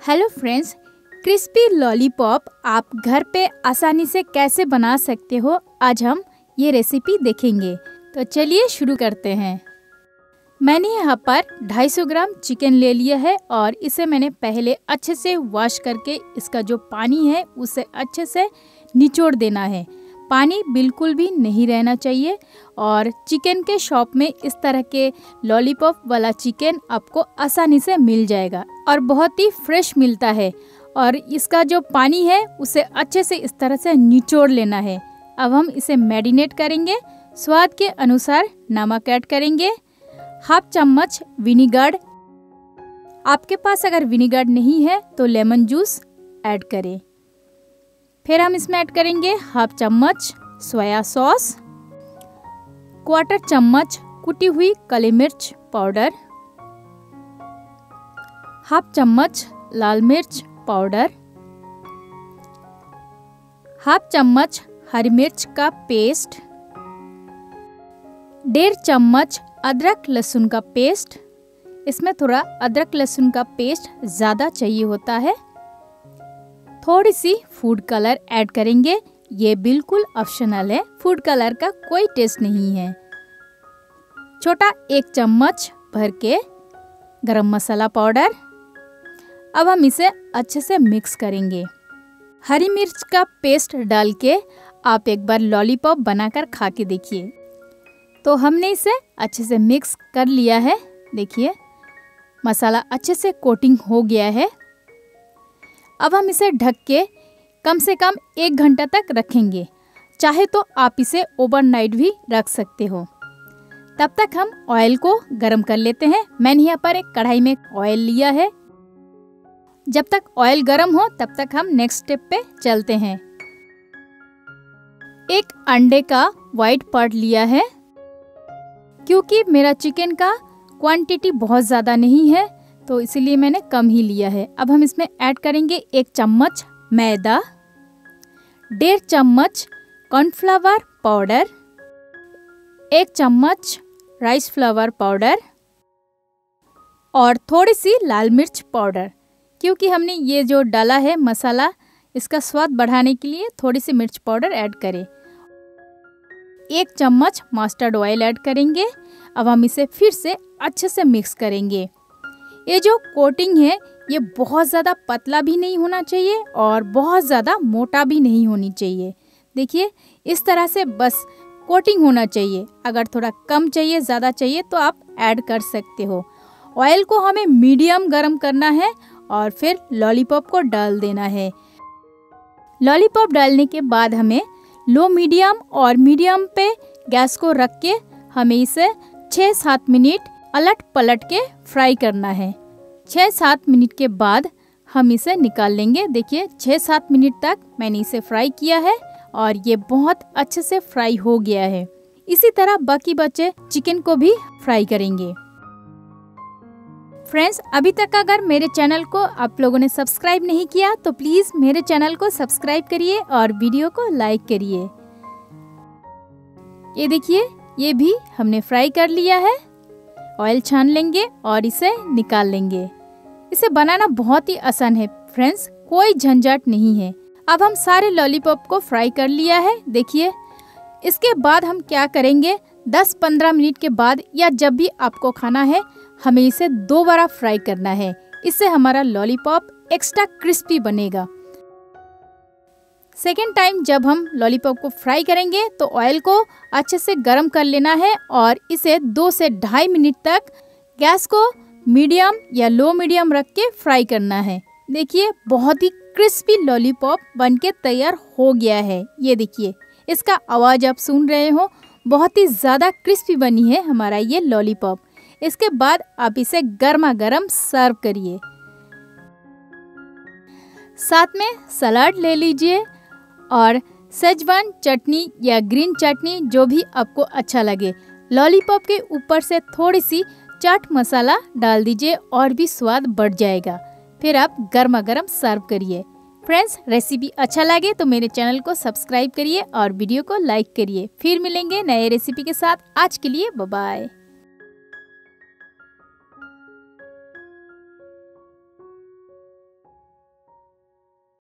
Hello friends, crispy lollipop आप घर पे आसानी से कैसे बना सकते हो, आज हम ये रेसिपी देखेंगे। तो चलिए शुरू करते हैं। मैंने यहाँ पर 250 ग्राम चिकन ले लिया है और इसे मैंने पहले अच्छे से वॉश करके इसका जो पानी है उसे अच्छे से निचोड़ देना है। पानी बिल्कुल भी नहीं रहना चाहिए। और चिकन के शॉप में इस तरह के लॉलीपॉप वाला चिकन आपको आसानी से मिल जाएगा और बहुत ही फ्रेश मिलता है। और इसका जो पानी है उसे अच्छे से इस तरह से निचोड़ लेना है। अब हम इसे मैरिनेट करेंगे। स्वाद के अनुसार नमक ऐड करेंगे, हाफ चम्मच विनेगर। आपके पास अगर विनेगर नहीं है तो लेमन जूस ऐड करें। फिर हम इसमें ऐड करेंगे हाफ चम्मच सोया सॉस, क्वार्टर चम्मच कुटी हुई काली मिर्च पाउडर, हाफ चम्मच लाल मिर्च पाउडर, हाफ चम्मच हरी मिर्च का पेस्ट, 1.5 चम्मच अदरक लहसुन का पेस्ट। इसमें थोड़ा अदरक लहसुन का पेस्ट ज़्यादा चाहिए होता है। थोड़ी सी फूड कलर ऐड करेंगे, ये बिल्कुल ऑप्शनल है, फूड कलर का कोई टेस्ट नहीं है। छोटा 1 चम्मच भर के गरम मसाला पाउडर। अब हम इसे अच्छे से मिक्स करेंगे। हरी मिर्च का पेस्ट डाल के आप एक बार लॉलीपॉप बनाकर खा के देखिए। तो हमने इसे अच्छे से मिक्स कर लिया है। देखिए मसाला अच्छे से कोटिंग हो गया है। अब हम इसे ढक के कम से कम 1 घंटा तक रखेंगे। चाहे तो आप इसे ओवरनाइट भी रख सकते हो। तब तक हम ऑयल को गरम कर लेते हैं। मैंने यहाँ पर एक कढ़ाई में ऑयल लिया है। जब तक ऑयल गरम हो तब तक हम नेक्स्ट स्टेप पे चलते हैं। एक अंडे का वाइट पार्ट लिया है। क्योंकि मेरा चिकन का क्वांटिटी बहुत ज़्यादा नहीं है तो इसीलिए मैंने कम ही लिया है। अब हम इसमें ऐड करेंगे 1 चम्मच मैदा, 1.5 चम्मच कॉर्नफ्लावर पाउडर, 1 चम्मच राइस फ्लावर पाउडर और थोड़ी सी लाल मिर्च पाउडर। क्योंकि हमने ये जो डाला है मसाला, इसका स्वाद बढ़ाने के लिए थोड़ी सी मिर्च पाउडर ऐड करें। 1 चम्मच मस्टर्ड ऑयल ऐड करेंगे। अब हम इसे फिर से अच्छे से मिक्स करेंगे। ये जो कोटिंग है ये बहुत ज़्यादा पतला भी नहीं होना चाहिए और बहुत ज़्यादा मोटा भी नहीं होनी चाहिए। देखिए इस तरह से बस कोटिंग होना चाहिए। अगर थोड़ा कम चाहिए, ज़्यादा चाहिए तो आप ऐड कर सकते हो। ऑयल को हमें मीडियम गरम करना है और फिर लॉलीपॉप को डाल देना है। लॉलीपॉप डालने के बाद हमें लो मीडियम और मीडियम पे गैस को रख के हमें इसे 6-7 मिनट अलट पलट के फ्राई करना है। 6-7 मिनट के बाद हम इसे निकाल लेंगे। देखिए 6-7 मिनट तक मैंने इसे फ्राई किया है और ये बहुत अच्छे से फ्राई हो गया है। इसी तरह बाकी बचे चिकन को भी फ्राई करेंगे। फ्रेंड्स, अभी तक अगर मेरे चैनल को आप लोगों ने सब्सक्राइब नहीं किया तो प्लीज़ मेरे चैनल को सब्सक्राइब करिए और वीडियो को लाइक करिए। ये देखिए ये भी हमने फ्राई कर लिया है। ऑयल छान लेंगे और इसे निकाल लेंगे। इसे बनाना बहुत ही आसान है फ्रेंड्स, कोई झंझट नहीं है। अब हम सारे लॉलीपॉप को फ्राई कर लिया है। देखिए इसके बाद हम क्या करेंगे, 10-15 मिनट के बाद या जब भी आपको खाना है हमें इसे दोबारा फ्राई करना है। इससे हमारा लॉलीपॉप एक्स्ट्रा क्रिस्पी बनेगा। सेकेंड टाइम जब हम लॉलीपॉप को फ्राई करेंगे तो ऑयल को अच्छे से गरम कर लेना है और इसे 2 से 2.5 मिनट तक गैस को मीडियम या लो मीडियम रख के फ्राई करना है। देखिए बहुत ही क्रिस्पी लॉलीपॉप बनके तैयार हो गया है। ये देखिए इसका आवाज़ आप सुन रहे हो, बहुत ही ज़्यादा क्रिस्पी बनी है हमारा ये लॉलीपॉप। इसके बाद आप इसे गर्मा गर्म सर्व करिए। साथ में सलाद ले लीजिए और सेजवान चटनी या ग्रीन चटनी, जो भी आपको अच्छा लगे। लॉलीपॉप के ऊपर से थोड़ी सी चाट मसाला डाल दीजिए और भी स्वाद बढ़ जाएगा। फिर आप गर्मा गर्म सर्व करिए। फ्रेंड्स, रेसिपी अच्छा लगे तो मेरे चैनल को सब्सक्राइब करिए और वीडियो को लाइक करिए। फिर मिलेंगे नए रेसिपी के साथ। आज के लिए बाय बाय।